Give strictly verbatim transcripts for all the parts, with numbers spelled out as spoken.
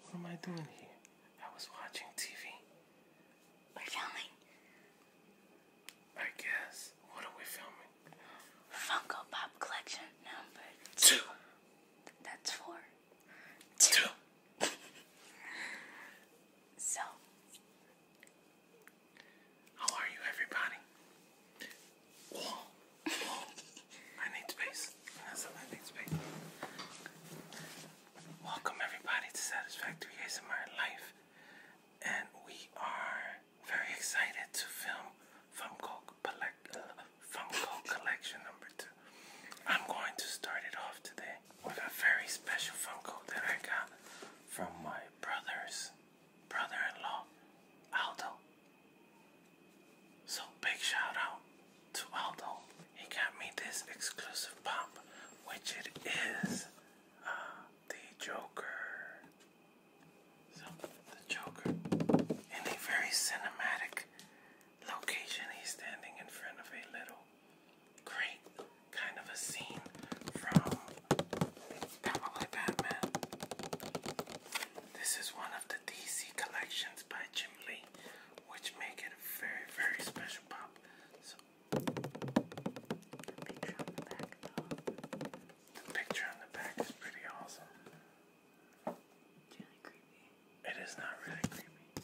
What am I doing here? I was watching T V. We're filming. I guess. What are we filming? Funko Pop Collection number two. two. That's four. Two. two. So. How are you, everybody? Whoa. Whoa. I need space. That's I need space. Welcome, everybody, to Satisfactory A S M R Life. And we are very excited to film Funko, collect, uh, Funko Collection number two. I'm going to start it off today with a very special Funko that I got from my brother's brother-in-law, Aldo. So big shout out to Aldo. He got me this exclusive pop, which it is uh, the Joker. So the Joker in a very cinematic location. He's standing in front of a little crate, kind of a scene from probably Batman. This is one of the D C collections by Jim Lee, which make it a very, very special pop. So the picture on the back is pretty awesome. It's really creepy. It is not really creepy.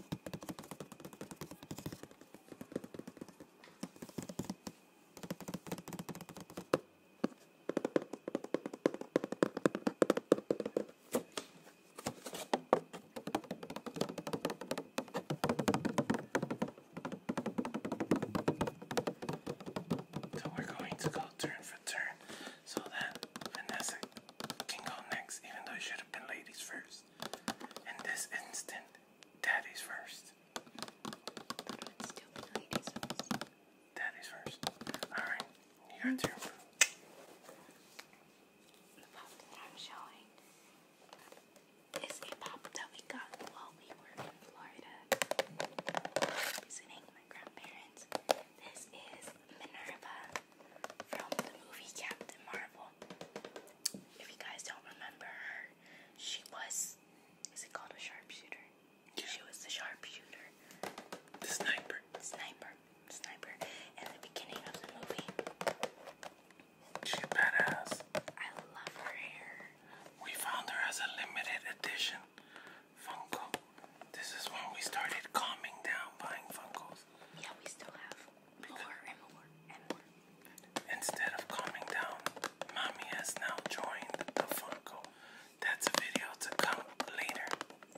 So we're going to go turn for turn so that Vanessa can go next, even though it should have been ladies first. In this instant, daddy's first. It's still the ladies first. Daddy's first. Alright, your turn. The pop that I'm showing is a pop that we got while we were in Florida visiting my grandparents. This is Minn-erva from the movie Captain Marvel. If you guys don't remember her, she was, is it called a sharpshooter? Yeah. She was the sharpshooter. The sniper. Sniper. Sniper. In the beginning of the movie. She's badass. I love her hair. We found her as a limited edition Funko. This is when we started calming down buying Funkos. Yeah, we still have more and more and more. Instead of calming down, Mommy has now joined the Funko. That's a video to come later.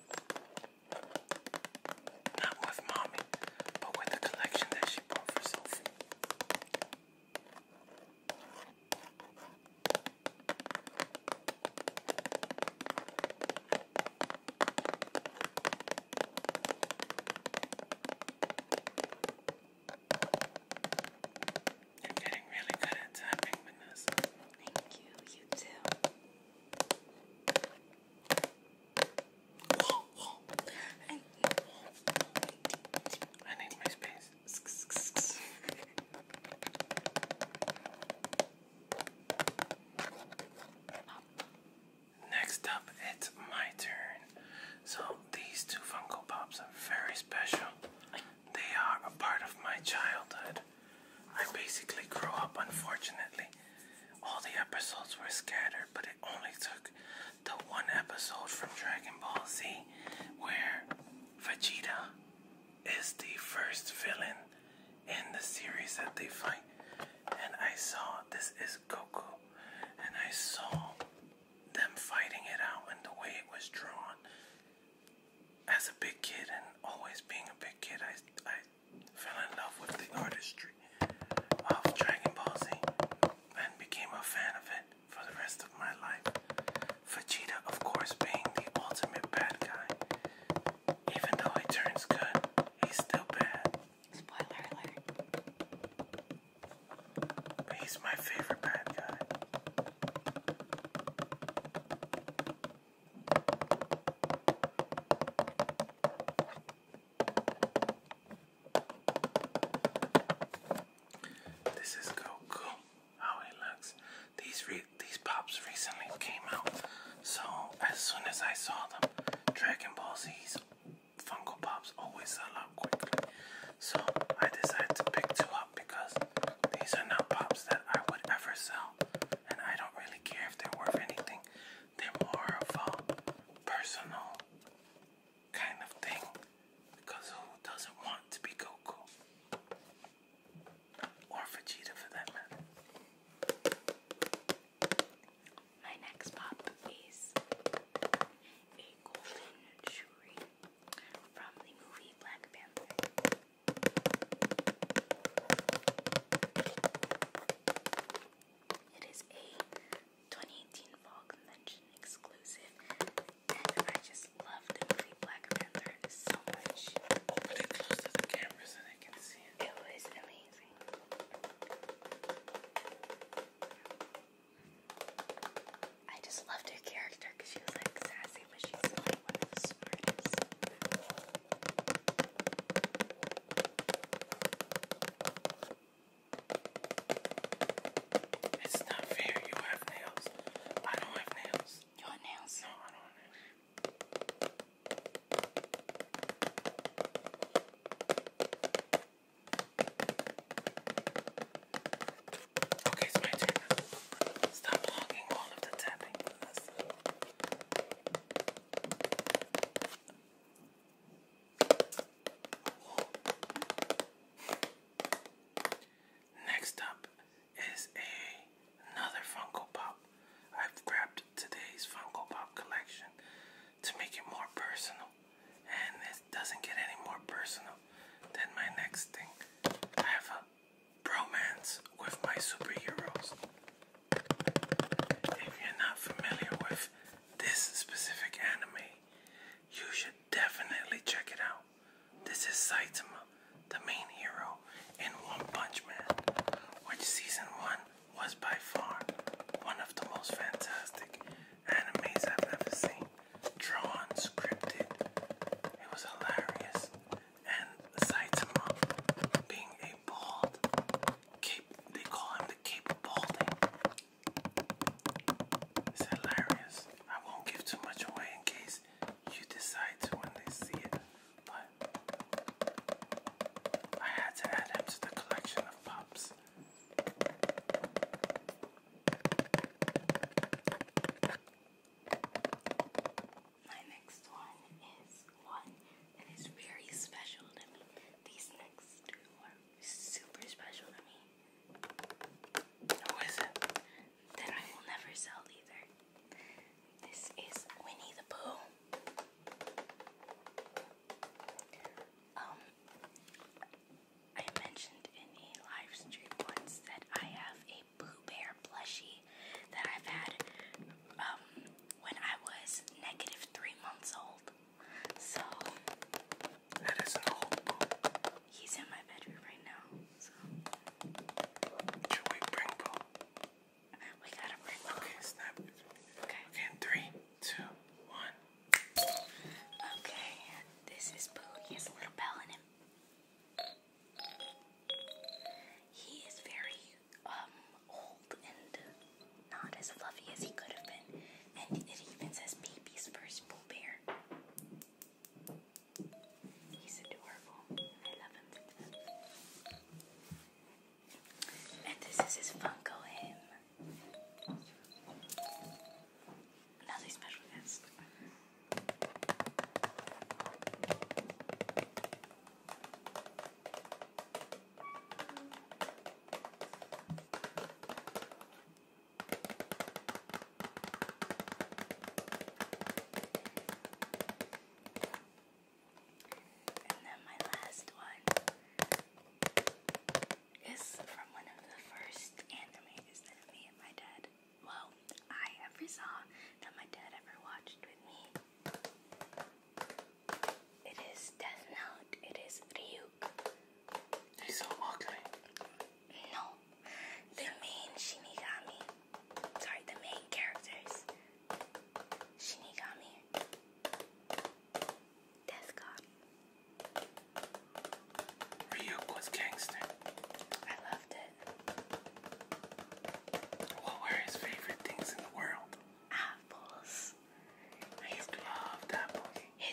Not with Mommy, but with the collection that she bought for Sophie. You're getting really good at tapping, Vanessa. Thank you, you too. Whoa, whoa. I need my space. Next up, it's my turn. So these two Funko Pops are very special. They are a part of my childhood. I basically grew up, unfortunately. All the episodes were scattered, but it only took the one episode from Dragon Ball Z where Vegeta is the first villain in the series that they fight. And I saw, this is Goku, and I saw them fighting it out and the way it was drawn. As a big kid and always being a big kid, I, I fell in love with the artistry of Dragon Ball Z and became a fan of it for the rest of my life. Vegeta, of course, being the ultimate bad guy. Even though he turns good, he's still bad. Spoiler alert. He's my favorite bad guy. This is Goku. How he looks. These re these pops recently came out, so as soon as I saw them, Dragon Ball Z's Funko Pops always sell out quickly. So I decided to pick two up because these are not pops that I would ever sell. And I don't really care if they're worth anything. They're more of a personal kind of thing. Because who doesn't want to be Goku? Or Vegeta for that matter. My next pop is a golden Shuri from the movie Black Panther.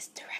is directed